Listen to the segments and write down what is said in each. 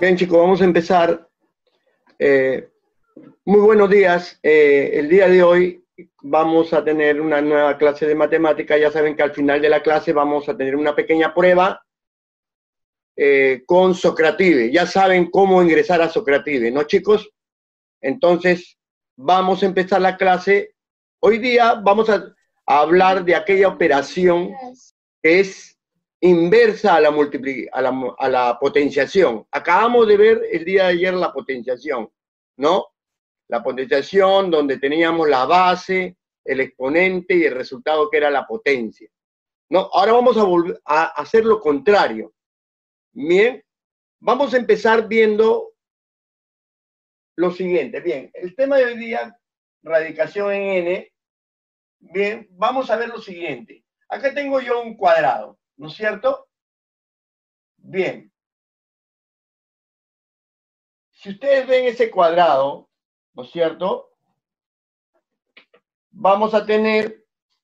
Bien, chicos, vamos a empezar. Muy buenos días. El día de hoy vamos a tener una nueva clase de matemática. Ya saben que al final de la clase vamos a tener una pequeña prueba con Socrative. Ya saben cómo ingresar a Socrative, ¿no, chicos? Entonces, vamos a empezar la clase. Hoy día vamos a hablar de aquella operación que es inversa a la potenciación. Acabamos de ver el día de ayer la potenciación, ¿no? La potenciación donde teníamos la base, el exponente y el resultado que era la potencia, ¿no? Ahora vamos a volver a hacer lo contrario. Bien, vamos a empezar viendo lo siguiente. Bien, el tema de hoy día, radicación en n. Bien, vamos a ver lo siguiente. Acá tengo yo un cuadrado, ¿no es cierto? Bien. Si ustedes ven ese cuadrado, ¿no es cierto? Vamos a tener,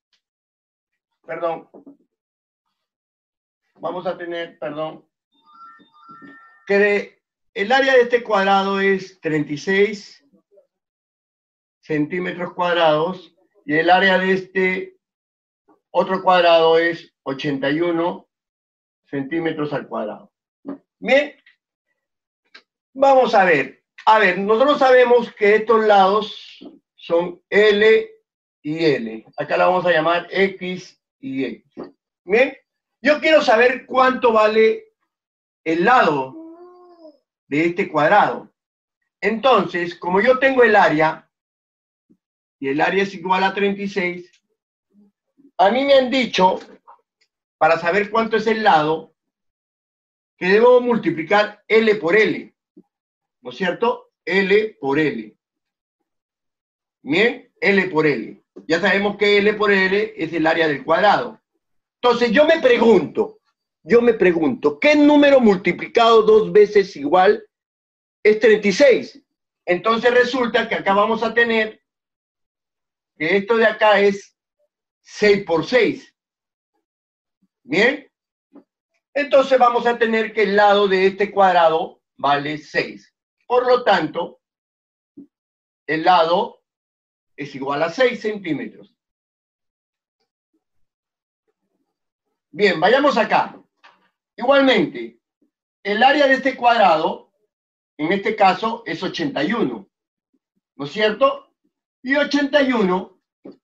que el área de este cuadrado es 36 centímetros cuadrados y el área de este otro cuadrado es 81 centímetros al cuadrado. Bien, vamos a ver. A ver, nosotros sabemos que estos lados son L y L. Acá la vamos a llamar X y X. Bien, yo quiero saber cuánto vale el lado de este cuadrado. Entonces, como yo tengo el área, y el área es igual a 36, a mí me han dicho, para saber cuánto es el lado, que debo multiplicar L por L, ¿no es cierto? L por L. Bien, L por L. Ya sabemos que L por L es el área del cuadrado. Entonces yo me pregunto, ¿qué número multiplicado dos veces igual es 36? Entonces resulta que acá vamos a tener que esto de acá es 6 por 6. Bien. Entonces vamos a tener que el lado de este cuadrado vale 6. Por lo tanto, el lado es igual a 6 centímetros. Bien, vayamos acá. Igualmente, el área de este cuadrado, en este caso, es 81. ¿No es cierto? Y 81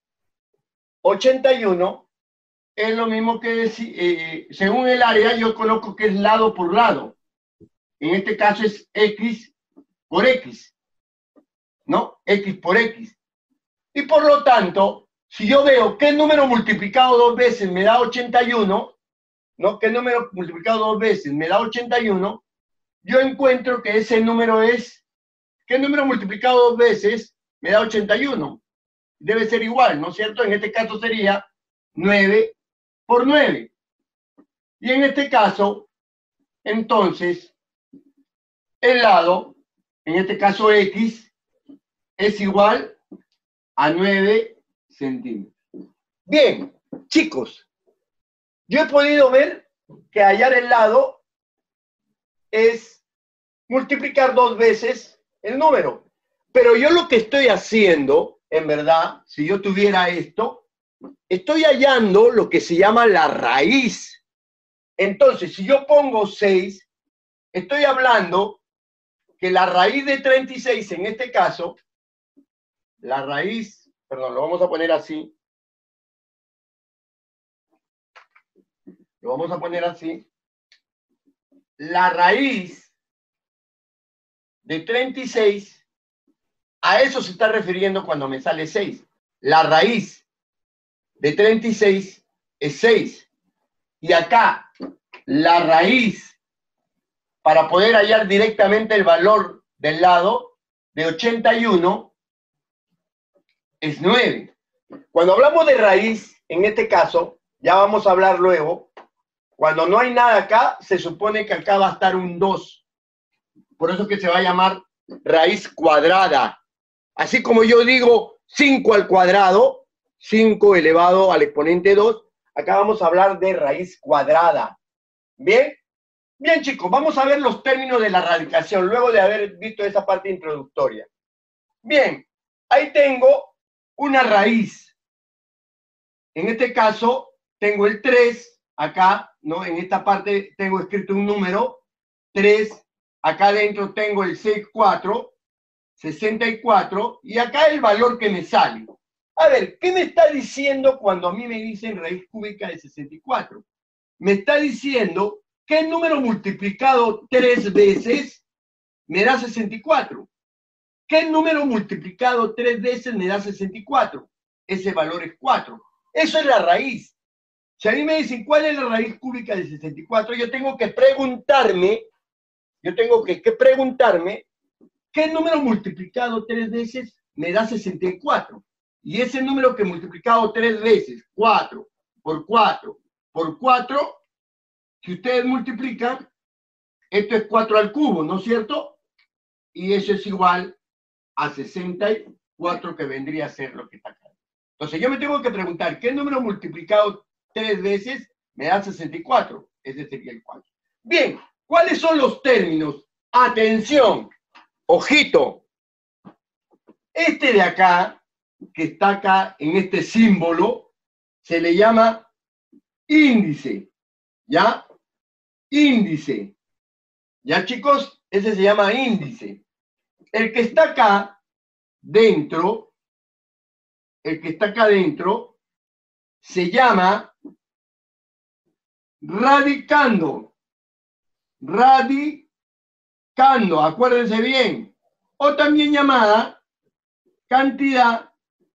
es lo mismo que decir, según el área, yo coloco que es lado por lado. En este caso es X por X, ¿no? X por X. Y por lo tanto, si yo veo qué número multiplicado dos veces me da 81, ¿no? ¿Qué número multiplicado dos veces me da 81? Yo encuentro que ese número es, ¿qué número multiplicado dos veces me da 81? Debe ser igual, ¿no es cierto? En este caso sería 9 por 9. Y en este caso, entonces, el lado, en este caso X, es igual a 9 centímetros. Bien, chicos, yo he podido ver que hallar el lado es multiplicar dos veces el número. Pero yo lo que estoy haciendo, en verdad, si yo tuviera esto, estoy hallando lo que se llama la raíz. Entonces, si yo pongo 6, estoy hablando que la raíz de 36, en este caso, la raíz, perdón, lo vamos a poner así. Lo vamos a poner así. La raíz de 36, a eso se está refiriendo cuando me sale 6. La raíz de 36 es 6. Y acá, la raíz, para poder hallar directamente el valor del lado de 81, es 9. Cuando hablamos de raíz, en este caso, ya vamos a hablar luego, cuando no hay nada acá, se supone que acá va a estar un 2. Por eso que se va a llamar raíz cuadrada. Así como yo digo 5 al cuadrado, 5 elevado al exponente 2, acá vamos a hablar de raíz cuadrada. ¿Bien? Bien, chicos, vamos a ver los términos de la radicación, luego de haber visto esa parte introductoria. Bien, ahí tengo una raíz. En este caso, tengo el 3, acá, ¿no? En esta parte tengo escrito un número, 3. Acá adentro tengo el 64, 64, y acá el valor que me sale. A ver, ¿qué me está diciendo cuando a mí me dicen raíz cúbica de 64? Me está diciendo que el número multiplicado 3 veces me da 64. ¿Qué número multiplicado 3 veces me da 64? Ese valor es 4. Eso es la raíz. Si a mí me dicen cuál es la raíz cúbica de 64, yo tengo que preguntarme, ¿qué número multiplicado 3 veces me da 64? Y ese número que multiplicado 3 veces, 4 por 4 por 4, si ustedes multiplican, esto es 4 al cubo, ¿no es cierto? Y eso es igual a 64, que vendría a ser lo que está acá. Entonces yo me tengo que preguntar, ¿qué número multiplicado 3 veces me da 64? Ese sería el 4. Bien, ¿cuáles son los términos? Atención, ojito. Este de acá, que está acá en este símbolo, se le llama índice, ¿ya? Índice. ¿Ya, chicos? Ese se llama índice. El que está acá dentro, se llama radicando. Radicando, acuérdense bien. O también llamada cantidad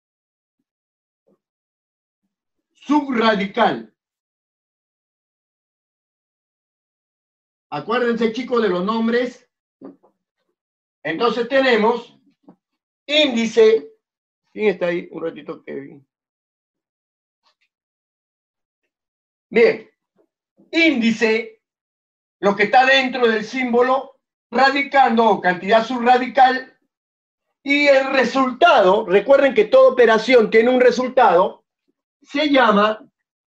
subradical. Acuérdense, chicos, de los nombres. Entonces tenemos índice. ¿Quién está ahí? Un ratito, Kevin. Bien. Índice, lo que está dentro del símbolo, radicando o cantidad subradical. Y el resultado, recuerden que toda operación tiene un resultado, se llama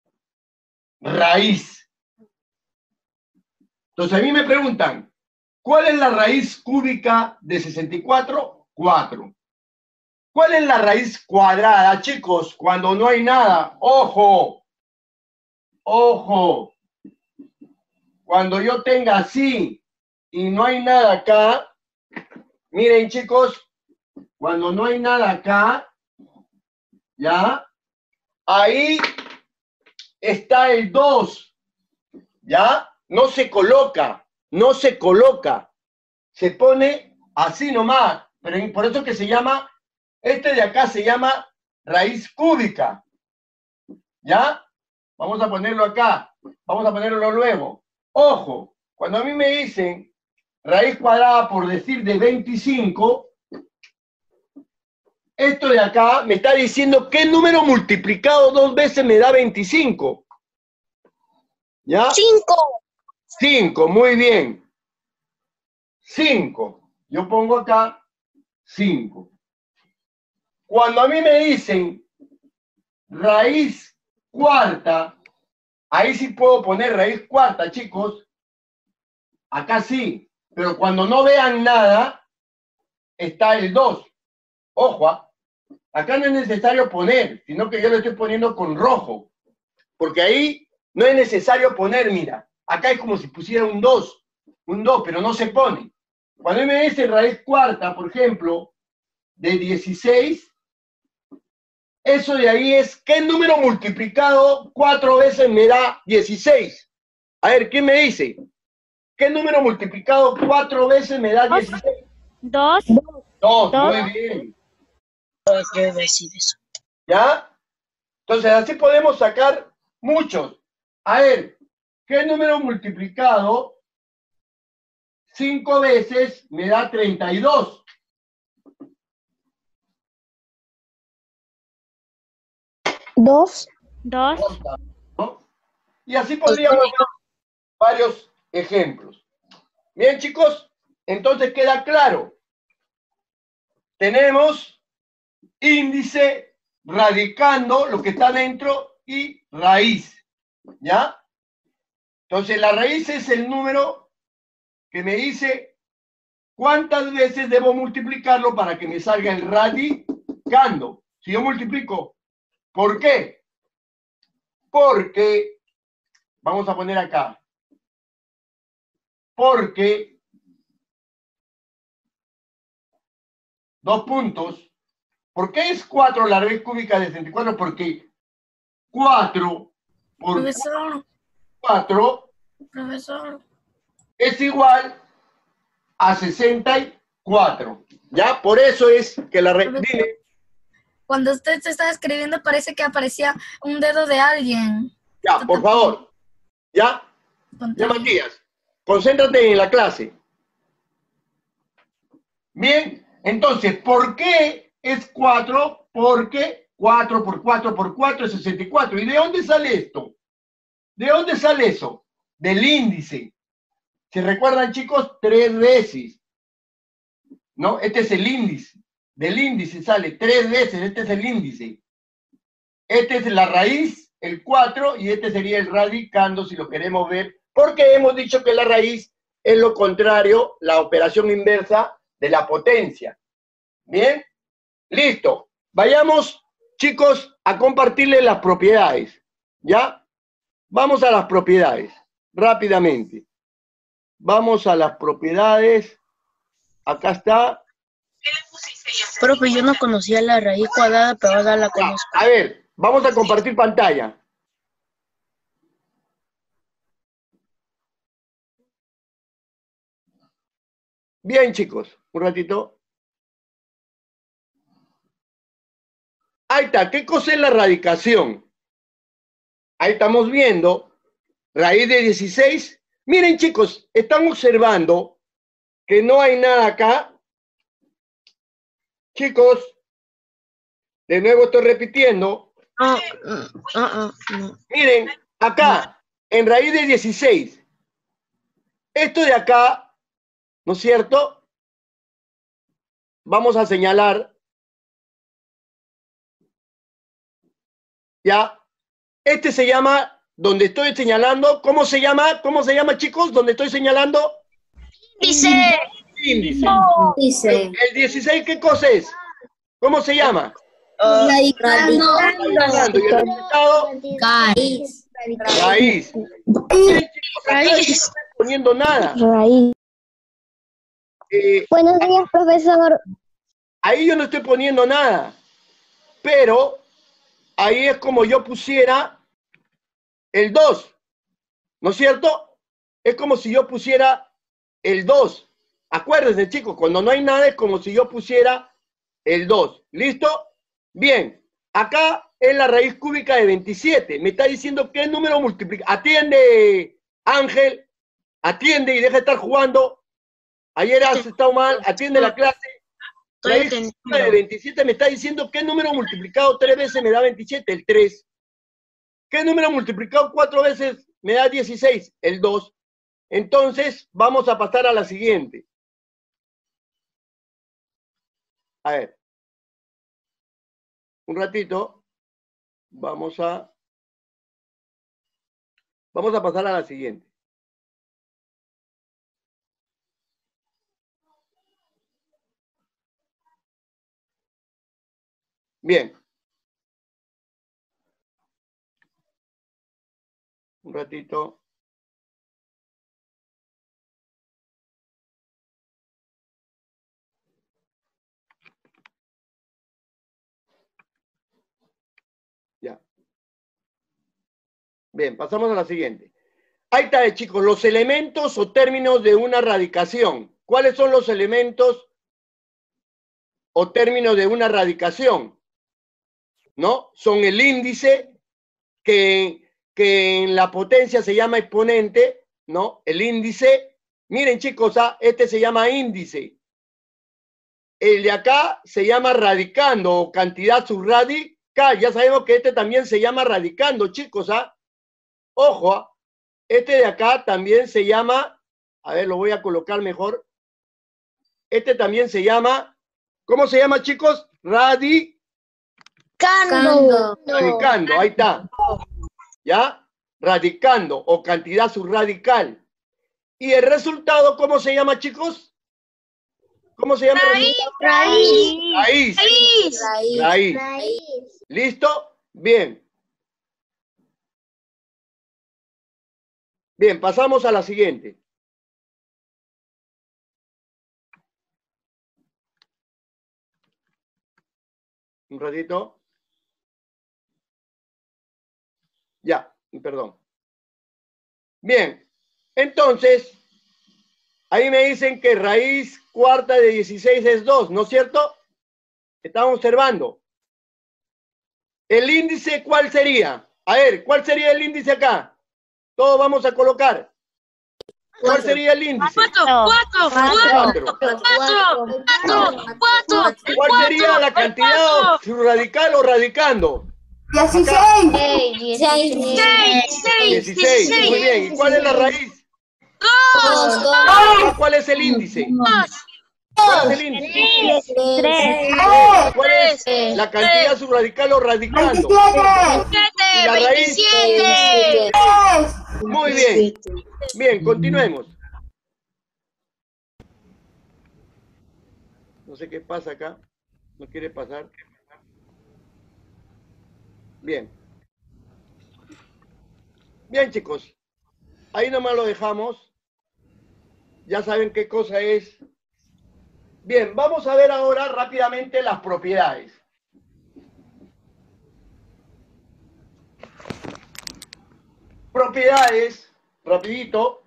raíz. Entonces a mí me preguntan, ¿cuál es la raíz cúbica de 64? 4. ¿Cuál es la raíz cuadrada, chicos? Cuando no hay nada. ¡Ojo! ¡Ojo! Cuando yo tenga así y no hay nada acá, miren, chicos, cuando no hay nada acá, ¿ya? Ahí está el 2, ¿ya? No se coloca, se pone así nomás, pero por eso que se llama, este de acá se llama raíz cúbica, ¿ya? Vamos a ponerlo acá, vamos a ponerlo luego. Ojo, cuando a mí me dicen raíz cuadrada, por decir, de 25, esto de acá me está diciendo qué número multiplicado 2 veces me da 25. ¿Ya? 5. 5, muy bien. 5. Yo pongo acá 5. Cuando a mí me dicen raíz cuarta, ahí sí puedo poner raíz cuarta, chicos. Acá sí. Pero cuando no vean nada, está el 2. Ojo, acá no es necesario poner, sino que yo lo estoy poniendo con rojo. Porque ahí no es necesario poner, mira. Acá es como si pusiera un 2, pero no se pone. Cuando me dice raíz cuarta, por ejemplo, de 16, eso de ahí es, ¿qué número multiplicado 4 veces me da 16? A ver, ¿quién me dice? ¿Qué número multiplicado 4 veces me da 16? 2. 2, muy bien. Quiero decir eso. ¿Ya? Entonces, así podemos sacar muchos. A ver, ¿qué número multiplicado 5 veces me da 32? 2. ¿No? Y así podríamos ver varios ejemplos. Bien, chicos, entonces queda claro. Tenemos índice, radicando lo que está dentro y raíz. ¿Ya? Entonces la raíz es el número que me dice cuántas veces debo multiplicarlo para que me salga el radicando. Si yo multiplico, ¿por qué? Porque, vamos a poner acá, porque, dos puntos, ¿por qué es 4 la raíz cúbica de 64? Porque 4 por Profesor. 4 es igual a 64. ¿Ya? Por eso es que la raíz... Dime. Cuando usted se estaba escribiendo parece que aparecía un dedo de alguien. Ya, por favor. ¿Ya? Ya, Matías. Concéntrate en la clase. Bien, entonces, ¿por qué es 4? Porque 4 por 4 por 4 es 64. ¿Y de dónde sale esto? ¿De dónde sale eso? Del índice. ¿Se recuerdan, chicos? 3 veces. ¿No? Este es el índice. Del índice sale 3 veces. Este es el índice. Este es la raíz, el 4, y este sería el radicando, si lo queremos ver, porque hemos dicho que la raíz es lo contrario, la operación inversa de la potencia. ¿Bien? Listo. Vayamos, chicos, a compartirles las propiedades. ¿Ya? Vamos a las propiedades, rápidamente. Vamos a las propiedades. Acá está. Profe, yo no conocía la raíz cuadrada, pero ahora la conozco. A ver, vamos a compartir pantalla. Bien, chicos, un ratito. Ahí está, ¿qué cosa es la radicación? Ahí estamos viendo, raíz de 16. Miren, chicos, están observando que no hay nada acá. Chicos, de nuevo estoy repitiendo. No. Miren, acá, en raíz de 16. Esto de acá, ¿no es cierto? Vamos a señalar. Ya. Este se llama, donde estoy señalando, ¿cómo se llama? ¿Cómo se llama, chicos? Donde estoy señalando. Índice. Índice. Índice. ¿El 16 qué cosa es? ¿Cómo se llama? Radicando. ¿Y el resultado? Raíz. Raíz. Bien, chicos, acá yo no estoy poniendo nada. Raíz. Buenos días, profesor. Ahí yo no estoy poniendo nada. Pero ahí es como yo pusiera el 2. ¿No es cierto? Es como si yo pusiera el 2. Acuérdense, chicos, cuando no hay nada es como si yo pusiera el 2. ¿Listo? Bien. Acá es la raíz cúbica de 27. Me está diciendo qué número multiplica. Atiende, Ángel. Atiende y deja de estar jugando. Ayer has estado mal. Atiende la clase. Raíz cúbica de 27 me está diciendo qué número multiplicado 3 veces me da 27. El 3. ¿Qué número multiplicado 4 veces me da 16? El 2. Entonces, vamos a pasar a la siguiente. A ver. Un ratito. Vamos a pasar a la siguiente. Bien. Un ratito. Ya. Bien, pasamos a la siguiente. Ahí está, chicos, los elementos o términos de una radicación. ¿Cuáles son los elementos o términos de una radicación? ¿No? Son el índice, que en la potencia se llama exponente, ¿no? El índice. Miren, chicos, este se llama índice. El de acá se llama radicando o cantidad subradical. Ya sabemos que este también se llama radicando, chicos, Ojo, este de acá también se llama, a ver, lo voy a colocar mejor. Este también se llama, ¿cómo se llama, chicos? Radicando, ahí está. ¿Ya? Radicando o cantidad subradical. ¿Y el resultado cómo se llama, chicos? ¿Cómo se llama el resultado? Raíz. Raíz. ¿Listo? Bien. Bien, pasamos a la siguiente. Un ratito. Ya, perdón. Bien, entonces, ahí me dicen que raíz cuarta de 16 es 2, ¿no es cierto? Estamos observando. ¿El índice cuál sería? A ver, ¿cuál sería el índice acá? Todos vamos a colocar. ¿Cuál sería el índice? 4. ¿Cuál sería la cantidad subradical o radicando? 16. 16. Muy bien. ¿Y cuál es la raíz? 2. ¿Cuál es el índice? ¿Cuál es el índice? 3. ¿Cuál es la cantidad subradical o radicando? ¿Y la raíz? Muy bien. Bien, continuemos. No sé qué pasa acá. No quiere pasar. Bien. Bien, chicos. Ahí nomás lo dejamos. Ya saben qué cosa es. Bien, vamos a ver ahora rápidamente las propiedades. Propiedades, rapidito.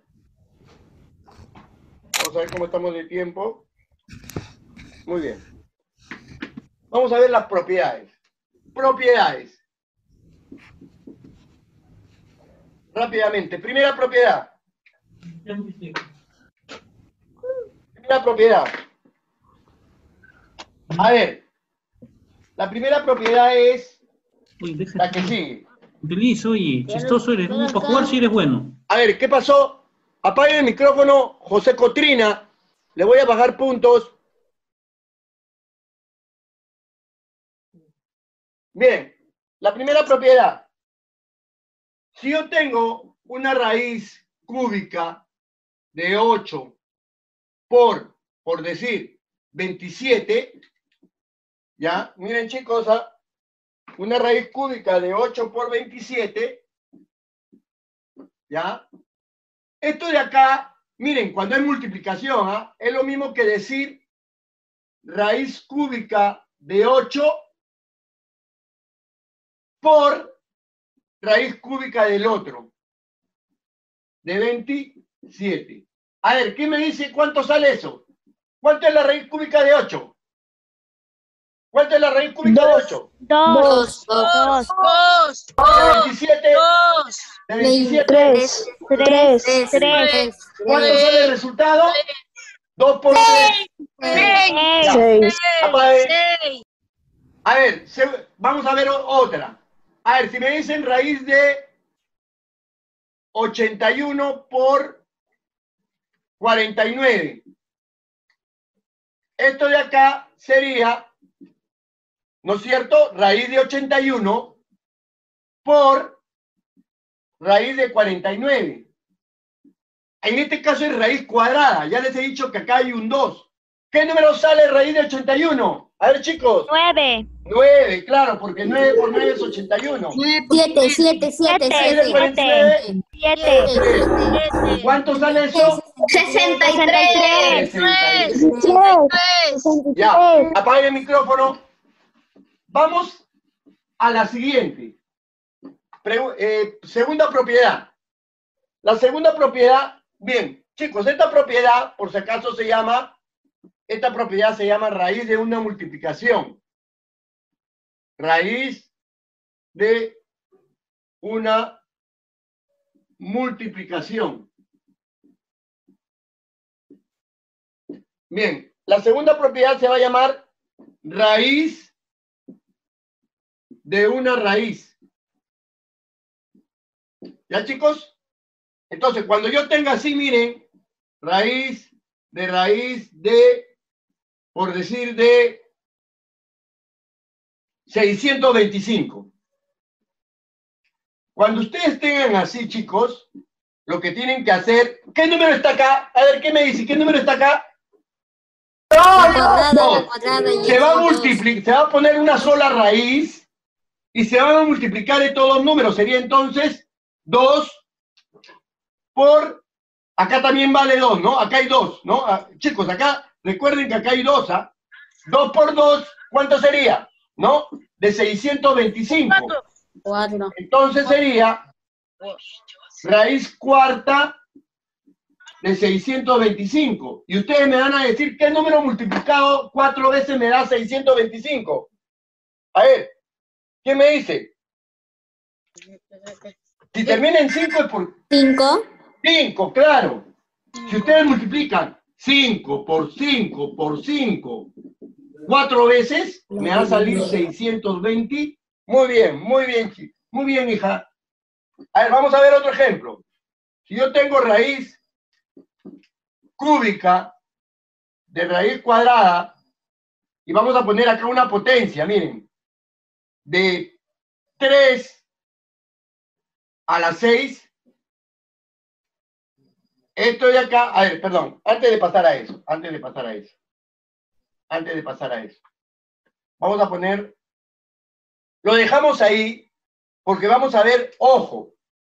Vamos a ver cómo estamos de tiempo. Muy bien. Vamos a ver las propiedades. Propiedades. Rápidamente. Primera propiedad. Primera propiedad. A ver. La primera propiedad es la que sigue. Utilizo y chistoso eres, ¿no? Para jugar si eres bueno. A ver, ¿qué pasó? Apague el micrófono, José Cotrina. Le voy a bajar puntos. Bien, la primera propiedad. Si yo tengo una raíz cúbica de 8 por decir, 27, ya, miren chicos, una raíz cúbica de 8 por 27, ya. Esto de acá, miren, cuando hay multiplicación, es lo mismo que decir raíz cúbica de 8 por raíz cúbica del otro, de 27. A ver, ¿qué me dice cuánto sale eso? ¿Cuánto es la raíz cúbica de 8? ¿Cuánto es la raíz cúbica de 8? 2. ¿De 27? ¿De 27? 3. ¿Cuánto sale el resultado? 2 por 3. 6. A ver, vamos a ver otra. A ver, si me dicen raíz de 81 por 49. Esto de acá sería, ¿no es cierto? Raíz de 81 por raíz de 49. En este caso es raíz cuadrada. Ya les he dicho que acá hay un 2. ¿Qué número sale raíz de 81? A ver, chicos. 9. 9, claro, porque 9 por 9 es 81. 7. ¿Cuánto sale eso? 63. Ya, apague el micrófono. Vamos a la siguiente. Segunda propiedad. La segunda propiedad, bien, chicos, esta propiedad, por si acaso esta propiedad se llama raíz de una multiplicación. Raíz de una multiplicación. Bien, la segunda propiedad se va a llamar raíz de una raíz. ¿Ya, chicos? Entonces, cuando yo tenga así, miren, raíz de, por decir, de 625. Cuando ustedes tengan así, chicos, lo que tienen que hacer... ¿Qué número está acá? A ver, ¿qué me dice? ¿Qué número está acá? La cuadrada y Se va a eso, multiplicar, se va a poner una sola raíz y se van a multiplicar estos dos números. Sería entonces 2 por... Acá también vale 2, ¿no? Acá hay 2, ¿no? Chicos, acá, recuerden que acá hay 2, ¿ah? 2 por 2, ¿cuánto sería? ¿No? De 625. 4. Entonces sería raíz cuarta de 625. Y ustedes me van a decir, ¿qué número multiplicado 4 veces me da 625? A ver, ¿quién me dice? Si termina en 5 es por... 5. 5, claro. Si ustedes multiplican 5 por 5 por 5 4 veces, me va a salir 620. Muy bien, chicos. Muy bien, hija. A ver, vamos a ver otro ejemplo. Si yo tengo raíz cúbica de raíz cuadrada, y vamos a poner acá una potencia, miren, de 3 a la 6, esto de acá, a ver, perdón, antes de pasar a eso, vamos a poner, lo dejamos ahí, porque vamos a ver, ojo,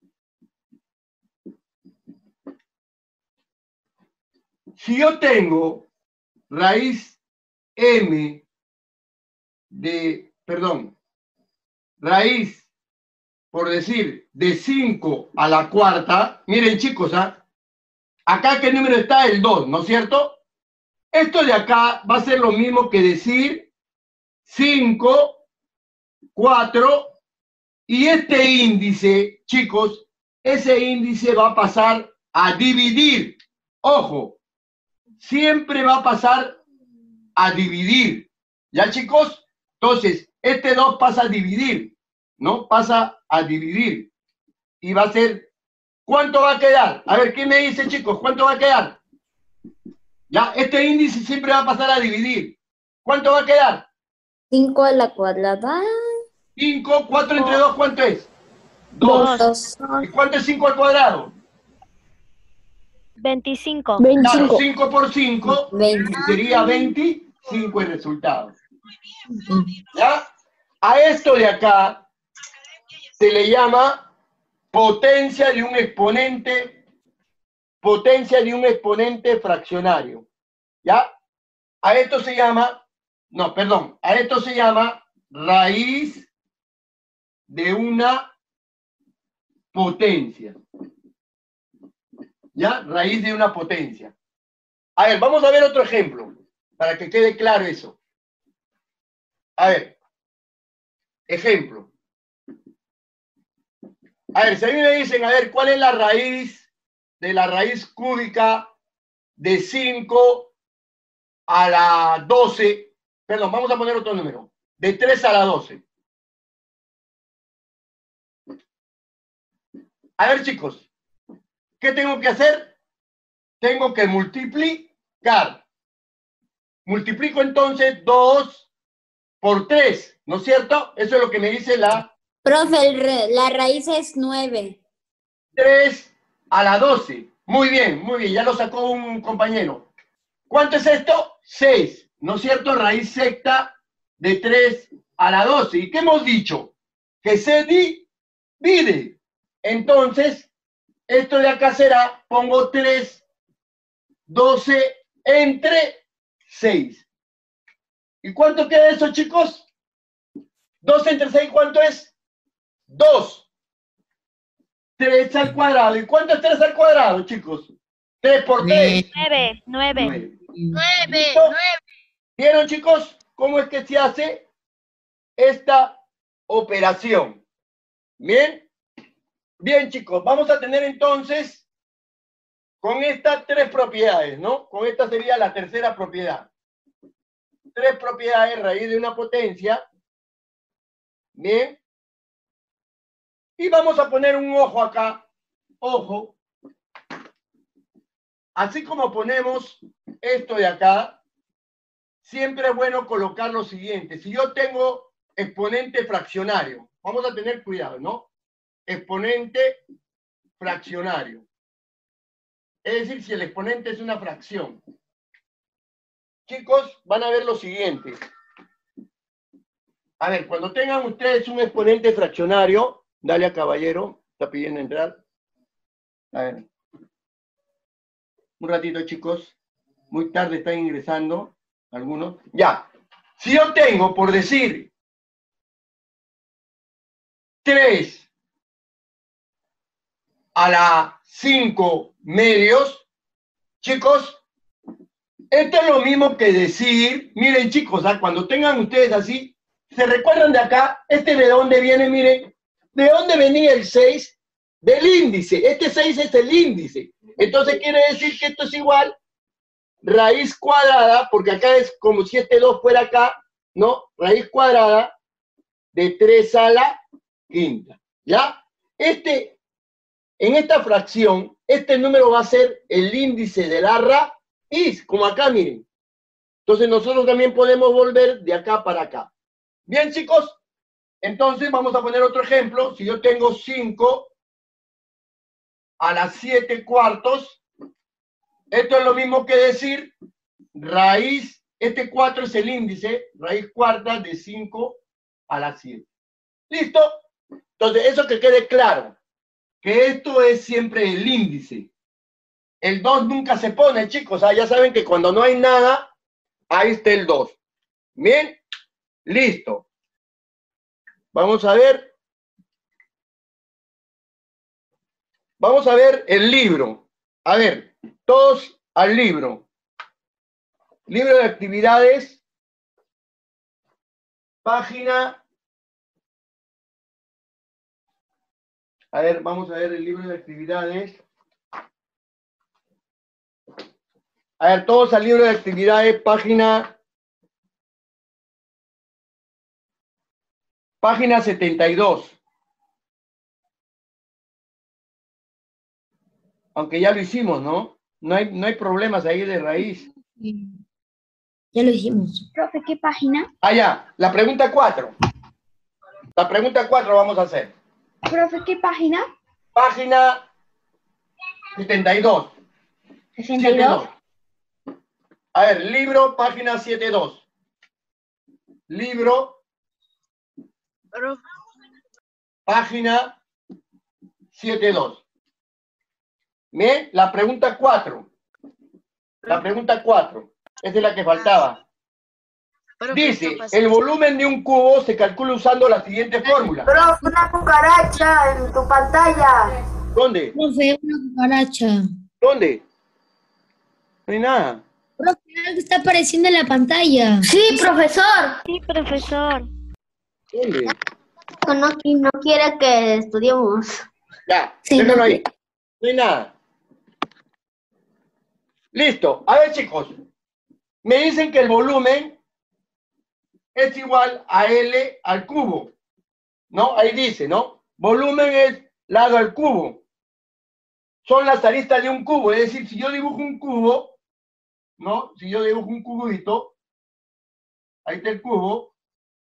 si yo tengo raíz m de, perdón, raíz, por decir, de 5 a la cuarta, miren chicos, acá ¿qué número está? El 2, ¿no es cierto? Esto de acá va a ser lo mismo que decir 5, 4, y este índice, chicos, ese índice va a pasar a dividir. Ojo, siempre va a pasar a dividir. ¿Ya, chicos? Entonces, este 2 pasa a dividir, ¿no? Pasa a dividir. Y va a ser, ¿cuánto va a quedar? A ver, ¿quién me dice, chicos? ¿Cuánto va a quedar? Ya, este índice siempre va a pasar a dividir. ¿Cuánto va a quedar? 5 a la cuadrada. 5, 4 entre 2, ¿cuánto es? 2. ¿Y cuánto es 5 al cuadrado? 25. Claro, 5 por 5 20. sería 25 el resultado. ¿Ya? A esto de acá se le llama potencia de un exponente fraccionario. ¿Ya? A esto se llama, no, perdón, a esto se llama raíz de una potencia. ¿Ya? Raíz de una potencia. A ver, vamos a ver otro ejemplo, para que quede claro eso. A ver, ejemplo. A ver, si a mí me dicen, a ver, ¿cuál es la raíz de la raíz cúbica de 5 a la 12? Perdón, vamos a poner otro número. De 3 a la 12. A ver, chicos, ¿qué tengo que hacer? Tengo que multiplicar. Multiplico entonces 2 por 3, ¿no es cierto? Eso es lo que me dice la... Profe, la raíz es 9. 3 a la 12. Muy bien, ya lo sacó un compañero. ¿Cuánto es esto? 6, ¿no es cierto? Raíz secta de 3 a la 12. ¿Y qué hemos dicho? Que se divide. Entonces, esto de acá será, pongo 3, 12 entre 6. ¿Y cuánto queda eso, chicos? 12 entre 6, ¿cuánto es? 2. 3 al cuadrado. ¿Y cuánto es 3 al cuadrado, chicos? 3 por 3. 9. ¿Vieron, chicos, cómo es que se hace esta operación? ¿Bien? Bien, chicos, vamos a tener entonces con estas 3 propiedades, ¿no? Con esta sería la tercera propiedad. 3 propiedades, raíz de una potencia. Bien. Y vamos a poner un ojo acá. Ojo. Así como ponemos esto de acá, siempre es bueno colocar lo siguiente. Si yo tengo exponente fraccionario, vamos a tener cuidado, ¿no? Exponente fraccionario. Es decir, si el exponente es una fracción. Chicos, van a ver lo siguiente. A ver, cuando tengan ustedes un exponente fraccionario, dale a caballero, está pidiendo entrar. A ver. Un ratito, chicos. Muy tarde están ingresando algunos. Ya. Si yo tengo, por decir, 3 a la 5 medios, chicos, esto es lo mismo que decir, miren chicos, cuando tengan ustedes así, ¿se recuerdan de acá? ¿De dónde viene? Miren, ¿de dónde venía el 6? Del índice. Este 6 es el índice. Entonces quiere decir que esto es igual raíz cuadrada, porque acá es como si este 2 fuera acá, ¿no? Raíz cuadrada de 3 a la quinta, ¿ya? En esta fracción, este número va a ser el índice de la raíz, como acá, miren. Entonces nosotros también podemos volver de acá para acá. Bien, chicos, entonces vamos a poner otro ejemplo. Si yo tengo 5 a la 7 cuartos, esto es lo mismo que decir raíz, 4 es el índice, raíz cuarta de 5 a la 7. ¿Listo? Entonces, eso que quede claro, que esto es siempre el índice. El 2 nunca se pone, chicos. Ya saben que cuando no hay nada, ahí está el 2. Bien, listo. Vamos a ver. Vamos a ver el libro. A ver, todos al libro. Libro de actividades. Página. A ver, vamos a ver el libro de actividades. A ver, todos al libro de actividades, página 72. Aunque ya lo hicimos, ¿no? No hay problemas ahí de raíz. Ya lo hicimos. Profe, ¿qué página? Ya, la pregunta 4. La pregunta 4 vamos a hacer. Profe, ¿qué página? Página 72. 62. A ver, libro, página 72. Libro, página 72. Bien, la pregunta 4. La pregunta 4. Esa es la que faltaba. Dice, el volumen de un cubo se calcula usando la siguiente fórmula. Profe, una cucaracha en tu pantalla. ¿Dónde? Profe, una cucaracha. ¿Dónde? No hay nada. Profe, algo está apareciendo en la pantalla. Sí, profesor. Sí, profesor. ¿Dónde? No quiere que estudiemos. Ya, Sí, déjalo no. ahí. No hay nada. Listo. A ver, chicos. Me dicen que el volumen es igual a L al cubo. ¿No? Ahí dice, ¿no? Volumen es lado al cubo. Son las aristas de un cubo. Es decir, si yo dibujo un cubo, ¿no? Si yo dibujo un cubito, ahí está el cubo.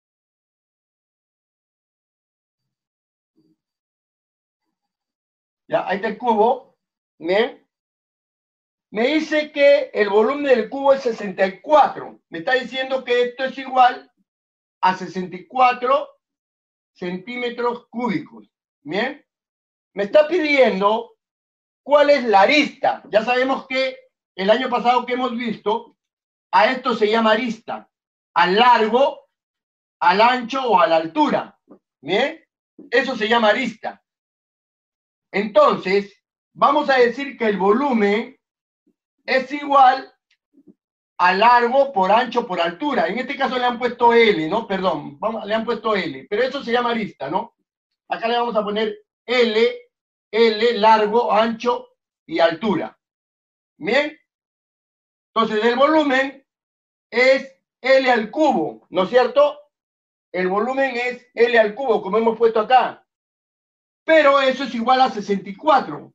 Ya, ahí está el cubo. Bien. Me dice que el volumen del cubo es 64. Me está diciendo que esto es igual a 64 centímetros cúbicos. Bien. Me está pidiendo cuál es la arista. Ya sabemos que el año pasado que hemos visto, a esto se llama arista. Al largo, al ancho o a la altura. Bien. Eso se llama arista. Entonces, vamos a decir que el volumen es igual a largo por ancho por altura. En este caso le han puesto L, ¿no? Perdón, le han puesto L, pero eso se llama arista, ¿no? Acá le vamos a poner L, largo, ancho y altura. ¿Bien? Entonces el volumen es L al cubo, ¿no es cierto? El volumen es L al cubo, como hemos puesto acá. Pero eso es igual a 64.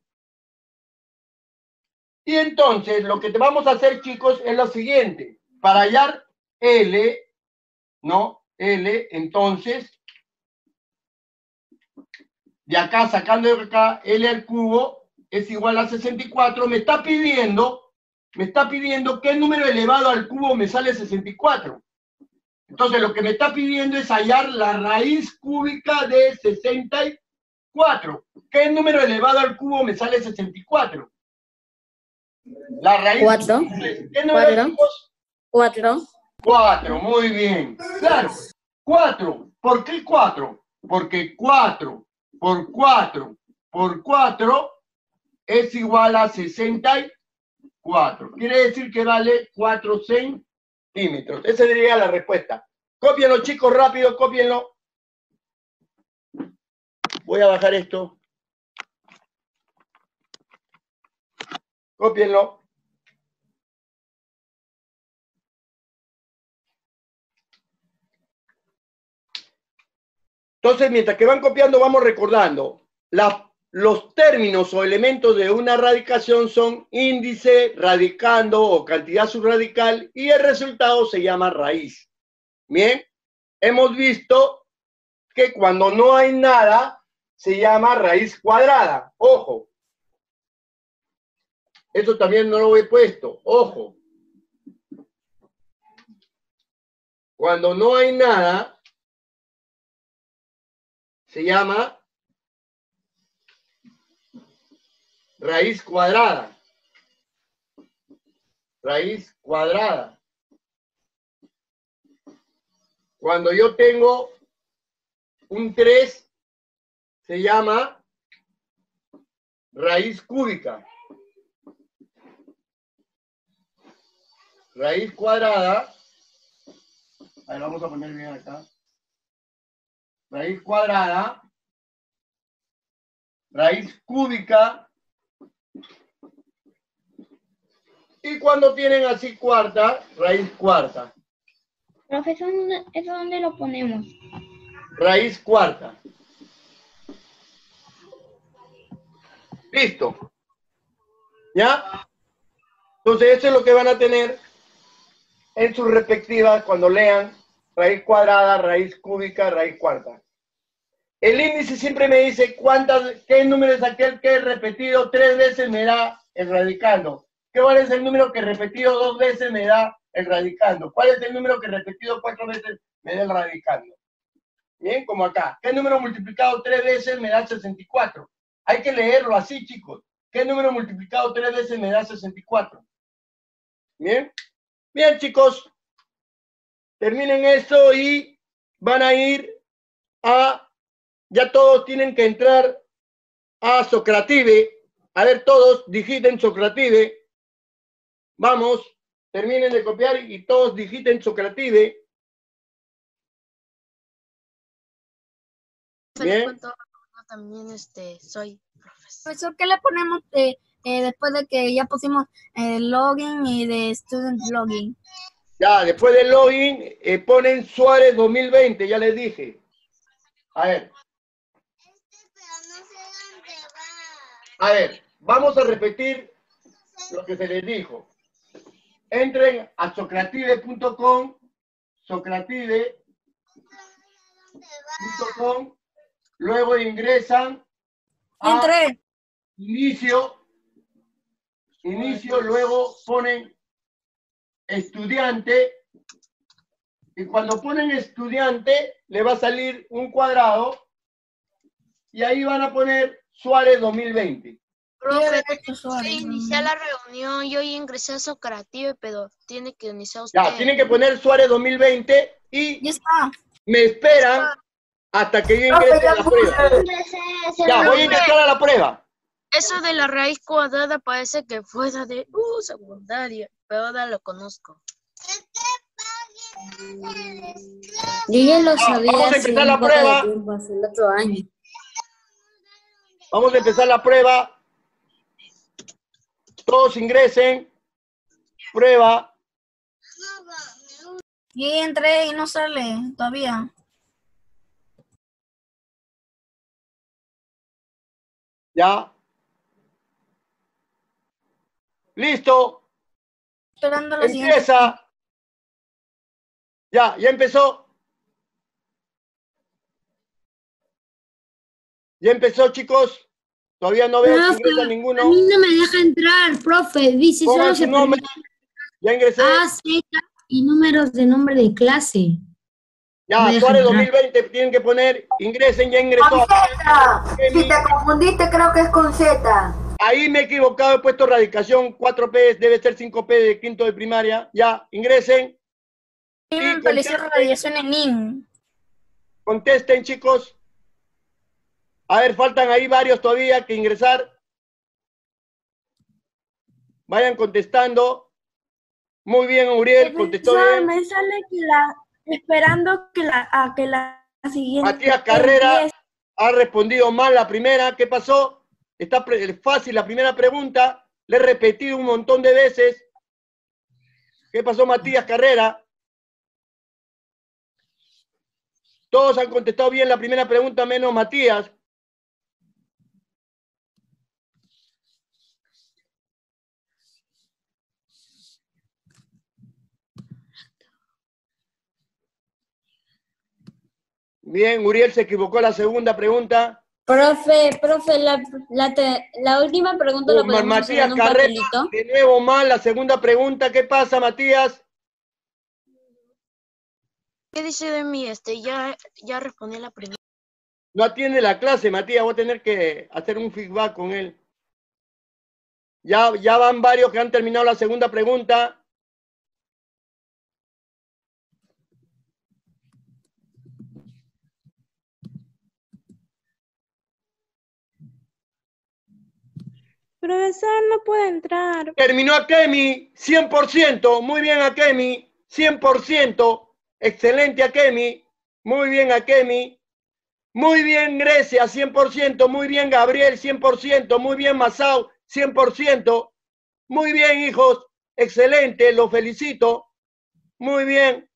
Y entonces, lo que vamos a hacer, chicos, es lo siguiente. Para hallar L, ¿no? L, entonces, de acá, sacando de acá, L al cubo, es igual a 64, me está pidiendo qué número elevado al cubo me sale 64. Entonces lo que me está pidiendo es hallar la raíz cúbica de 64. ¿Qué número elevado al cubo me sale 64? La raíz. 4. ¿Qué número, chicos? 4. 4, muy bien. Claro, 4. ¿Por qué 4? Porque 4 por 4 por 4 es igual a 64. Quiere decir que vale 4 centímetros. Esa sería la respuesta. Cópienlo, chicos, rápido, cópienlo. Voy a bajar esto. Cópienlo. Entonces, mientras que van copiando, vamos recordando. Los términos o elementos de una radicación son índice, radicando o cantidad subradical, y el resultado se llama raíz. Bien, hemos visto que cuando no hay nada, se llama raíz cuadrada. Ojo. Eso también no lo he puesto. Ojo. Cuando no hay nada, se llama raíz cuadrada. Raíz cuadrada. Cuando yo tengo un 3, se llama raíz cúbica. Raíz cuadrada. A ver, vamos a poner bien acá. Raíz cuadrada, raíz cúbica, y cuando tienen así cuarta, raíz cuarta. Profesor, ¿eso dónde lo ponemos? Raíz cuarta. Listo. ¿Ya? Entonces eso es lo que van a tener en sus respectivas cuando lean raíz cuadrada, raíz cúbica, raíz cuarta. El índice siempre me dice qué número es aquel que repetido 3 veces me da el radicando. ¿Cuál es el número que repetido 2 veces me da el radicando? ¿Cuál es el número que repetido 4 veces me da el radicando? Bien, como acá. ¿Qué número multiplicado 3 veces me da 64? Hay que leerlo así, chicos. ¿Qué número multiplicado 3 veces me da 64? Bien. Bien, chicos. Terminen esto y van a ir a, ya todos tienen que entrar a Socrative. A ver, todos digiten Socrative. Vamos, terminen de copiar y todos digiten Socrative. Bien. También soy profesor. Profesor, ¿qué le ponemos después de que ya pusimos login y de student login? Ya, después del login, ponen Suárez 2020, ya les dije. A ver. A ver, vamos a repetir lo que se les dijo. Entren a socrative.com, socrative.com, luego ingresan a inicio, luego ponen estudiante, y cuando ponen estudiante le va a salir un cuadrado y ahí van a poner Suárez 2020. Profe, que iniciar la reunión, yo ya ingresé a Socrative, pero tiene que iniciar usted. Ya, tienen que poner Suárez 2020 y ya está. Me esperan hasta que yo ingrese a la prueba. Ya, voy a ingresar a la prueba. Eso de la raíz cuadrada parece que fuera de secundaria, pero ahora lo conozco. Yo ya lo sabía. Vamos a empezar la prueba. Hace el otro año. Vamos a empezar la prueba. Todos ingresen. Prueba. Y entré y no sale todavía. Ya. Listo. Esperando la siguiente. Empieza. Ya empezó. Ya empezó, chicos. Todavía no veo que Profe, ingresa a ninguno. mí no me deja entrar, profe. Dice Pongan solo su se nombre. permite Ya ingresé. A, Z y números de nombre de clase. Ya, me deja Suárez entrar. 2020 tienen que poner, ingresen, ya Con ingresó. Z. Si te confundiste, creo que es con Z. Ahí me he equivocado, he puesto radicación 4P, debe ser 5P de quinto de primaria. Ya, ingresen. Y me Y apareció radiación en IN. contesten, chicos. A ver, faltan ahí varios todavía que ingresar. Vayan contestando. Muy bien, Uriel, contestó bien. Me sale que esperando que la siguiente Matías Carrera ha respondido mal la primera. ¿Qué pasó? Está fácil la primera pregunta. Le he repetido un montón de veces. ¿Qué pasó, Matías Carrera? Todos han contestado bien la primera pregunta, menos Matías. Bien, Uriel se equivocó la segunda pregunta. Profe, la última pregunta la podemos hacer Matías en un Carrera, papelito. de nuevo mal la segunda pregunta. ¿Qué pasa, Matías? ¿Qué dice de mí? Ya respondí la primera. No atiende la clase, Matías. Voy a tener que hacer un feedback con él. Ya van varios que han terminado la segunda pregunta. Profesor, no puede entrar. Terminó Akemi, 100%. Muy bien, Akemi, 100%. Excelente, Akemi. Muy bien, Akemi. Muy bien, Grecia, 100%. Muy bien, Gabriel, 100%. Muy bien, Masao, 100%. Muy bien, hijos. Excelente, los felicito. Muy bien.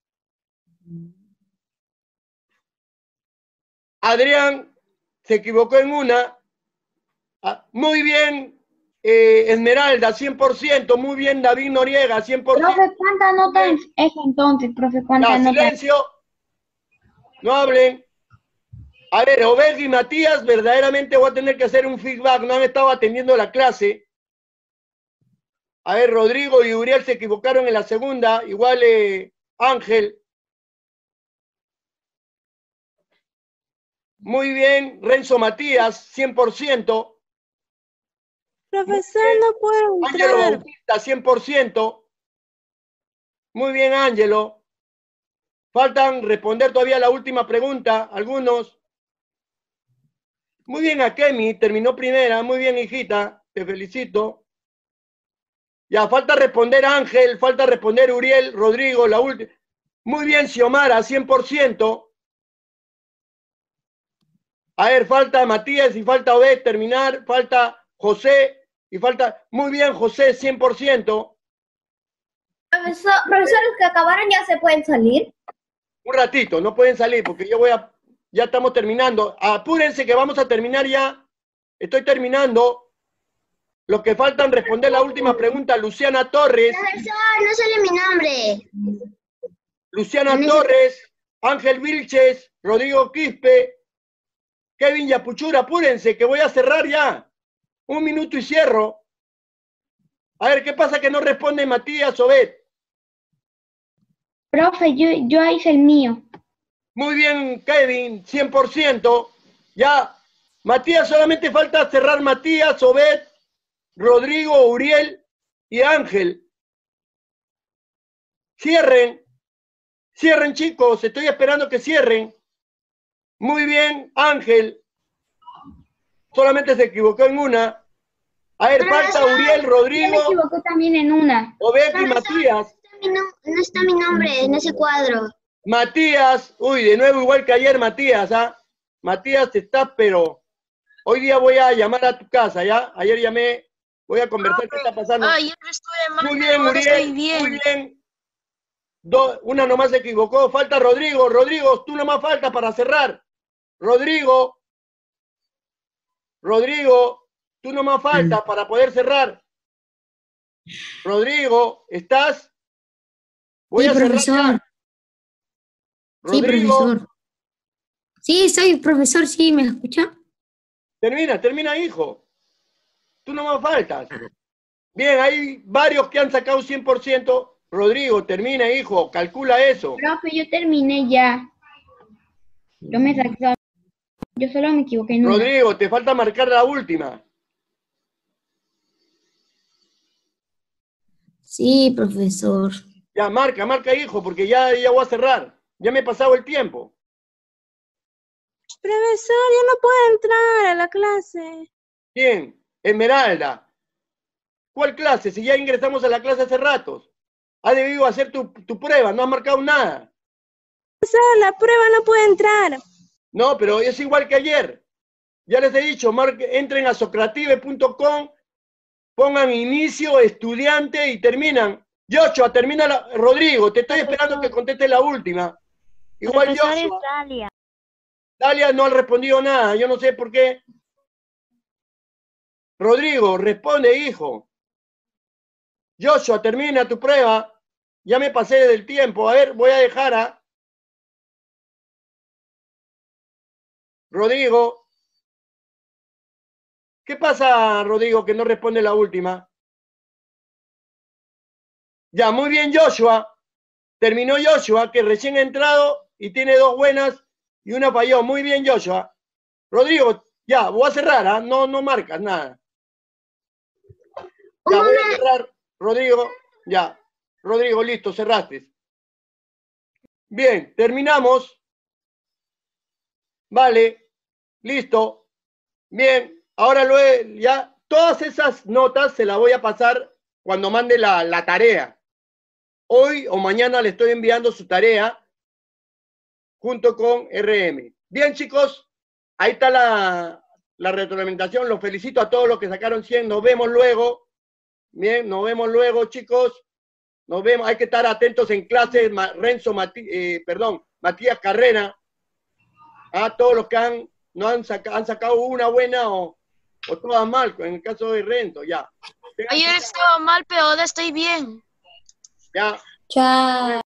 Adrián se equivocó en una. Muy bien, Esmeralda, 100%. Muy bien, David Noriega, 100%. Profe, ¿cuántas notas es entonces, profe? ¿Cuántas notas? Silencio. No hablen. A ver, Obed y Matías, verdaderamente voy a tener que hacer un feedback. No han estado atendiendo la clase. A ver, Rodrigo y Uriel se equivocaron en la segunda. Igual Ángel. Muy bien, Renzo Matías, 100%. Profesor, no puedo Ángelo entrar. Bautista, 100%. Muy bien, Ángelo. Faltan responder todavía la última pregunta, algunos. Muy bien, Akemi, terminó primera. Muy bien, hijita, te felicito. Ya, falta responder Ángel, falta responder Uriel, Rodrigo, la última. Muy bien, Xiomara, 100%. A ver, falta Matías y falta Obed, terminar. Falta José y falta... Muy bien, José, 100%. Profesor, los que acabaron ya se pueden salir. Un ratito, no pueden salir porque yo voy a... Ya estamos terminando. Apúrense que vamos a terminar ya. Estoy terminando. Los que faltan responder la última pregunta, Luciana Torres. Profesor, no sale mi nombre. Luciana Torres, Ángel Vilches, Rodrigo Quispe, Kevin Yapuchura, apúrense que voy a cerrar ya. 1 minuto y cierro. A ver, ¿qué pasa que no responde Matías Obed? Profe, yo hice el mío. Muy bien, Kevin, 100%. Ya, Matías, solamente falta cerrar Matías, Obed, Rodrigo, Uriel y Ángel. Cierren. Cierren, chicos. Estoy esperando que cierren. Muy bien, Ángel. Solamente se equivocó en una. A ver, falta Uriel, Yo me Rodrigo, equivoqué también en una. Obed y Matías. No está mi nombre en ese cuadro. Matías, uy, de nuevo igual que ayer, Matías, ¿ah? Matías está, pero hoy día voy a llamar a tu casa, ¿ya? Ayer llamé, voy a conversar qué está pasando. Ayer estuve mal, Muy pero bien, ahora Uriel, estoy bien. muy bien. Una nomás se equivocó, falta Rodrigo. Rodrigo, tú nomás falta para cerrar. Rodrigo, tú nomás falta para poder cerrar. Rodrigo, ¿estás? Voy Sí, a cerrar profesor. ya. Sí, Rodrigo, profesor. Sí, soy profesor, sí, ¿me escucha? termina, hijo. Tú no me faltas. Bien, hay varios que han sacado 100%. Rodrigo, termina, hijo, calcula eso. Profe, yo terminé ya. Yo me saqué. Yo solo me equivoqué en una. Rodrigo, te falta marcar la última. Sí, profesor. Ya, marca, hijo, porque ya voy a cerrar. Ya me he pasado el tiempo. Profesor, yo no puedo entrar a la clase. Bien, Esmeralda. ¿Cuál clase? Si ya ingresamos a la clase hace ratos. Has debido hacer tu prueba, no has marcado nada. Profesor, la prueba no puede entrar. No, pero es igual que ayer. Ya les he dicho, entren a socrative.com, pongan inicio, estudiante y terminan. Yochoa, termina Rodrigo, te estoy esperando que conteste la última. Igual Yochoa. Dalia no ha respondido nada, yo no sé por qué. Rodrigo, responde, hijo. Joshua, termina tu prueba. Ya me pasé del tiempo. A ver, voy a dejar a Rodrigo. ¿Qué pasa, Rodrigo, que no responde la última? Ya, muy bien, Joshua. Terminó Joshua, que recién ha entrado y tiene 2 buenas y una falló. Muy bien, Joshua. Rodrigo, ya, voy a cerrar, ¿ah? No marcas nada. Ya, voy a cerrar, Rodrigo. Ya, Rodrigo, listo, cerraste. Bien, terminamos. Vale, listo. Bien, ahora ya todas esas notas se las voy a pasar cuando mande la tarea. Hoy o mañana le estoy enviando su tarea junto con RM. Bien, chicos, ahí está la retroalimentación. Los felicito a todos los que sacaron 100. Nos vemos luego. Bien, nos vemos luego, chicos. Nos vemos. Hay que estar atentos en clase. Matías Carrera. A todos los que han sacado una buena o todas mal, en el caso de Renzo, ya. Ayer estaba mal, pero ahora estoy bien. Ya. Chao.